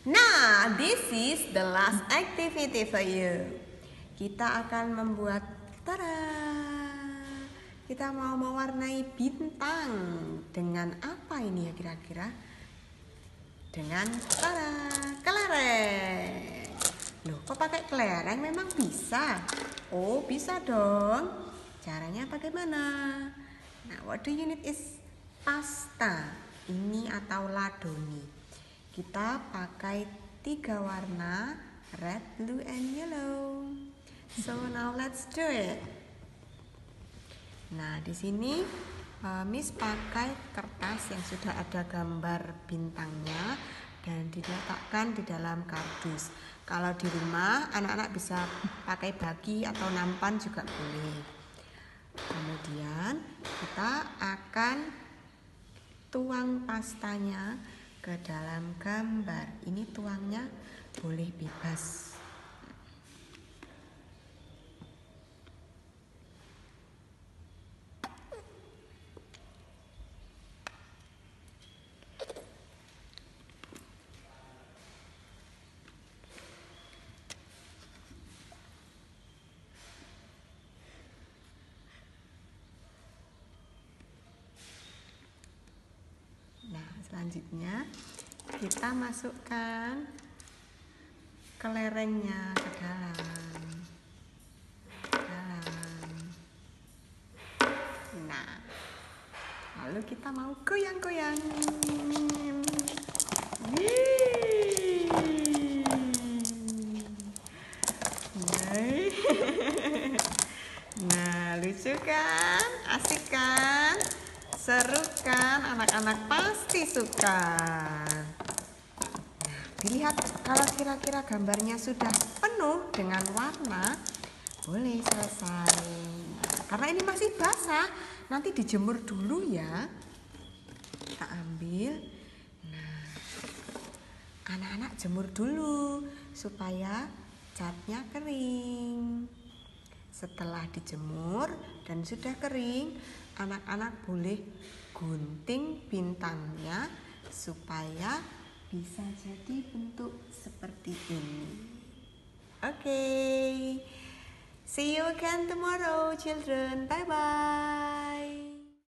Nah, this is the last activity for you. Kita akan membuat, kita mau mewarnai bintang. Dengan apa ini ya kira-kira? Dengan kelereng. Loh, kok pakai kelereng? Memang bisa? Oh, bisa dong. Caranya bagaimana? Nah, what do you need is pasta. Ini atau ladoni. Kita pakai 3 warna, red, blue, and yellow. So now let's do it. Nah, di sini Miss pakai kertas yang sudah ada gambar bintangnya dan diletakkan di dalam kardus. Kalau di rumah, anak-anak bisa pakai bagi atau nampan juga boleh. Kemudian kita akan tuang pastanya ke dalam gambar. Ini tuangnya boleh bebas. Nah, selanjutnya kita masukkan kelerengnya ke dalam. Nah, lalu kita mau goyang-goyang. Nah, lucu kan? Asik kan? Seru kan? Anak-anak pasti suka. Nah, dilihat kalau kira-kira gambarnya sudah penuh dengan warna, boleh selesai. Nah, karena ini masih basah, nanti dijemur dulu ya. Kita ambil. Nah, anak-anak jemur dulu supaya catnya kering. Setelah dijemur dan sudah kering, anak-anak boleh gunting bintangnya supaya bisa jadi bentuk seperti ini. Okay. See you again tomorrow, children. Bye-bye.